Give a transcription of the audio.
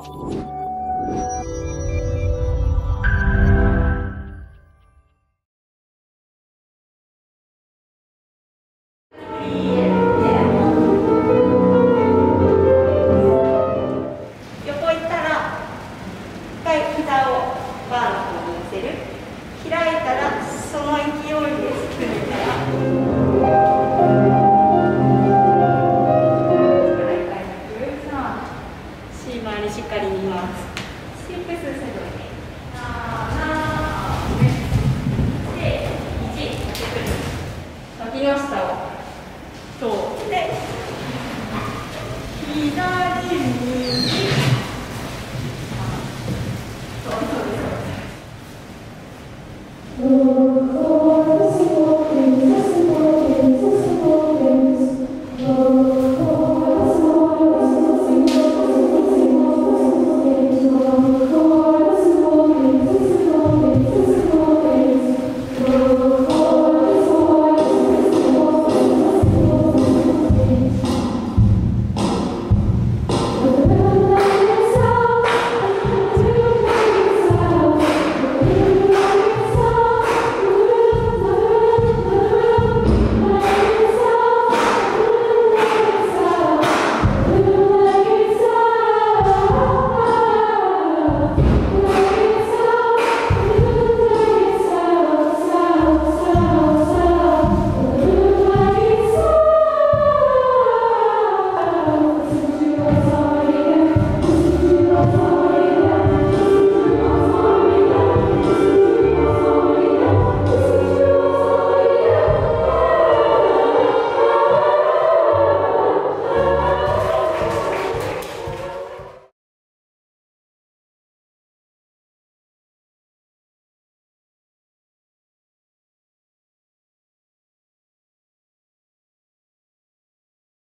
開いたらその勢いで低めたらシーマーにしっかり見ます。ステップ数せどいてで1かけてくる脇の下を通って左右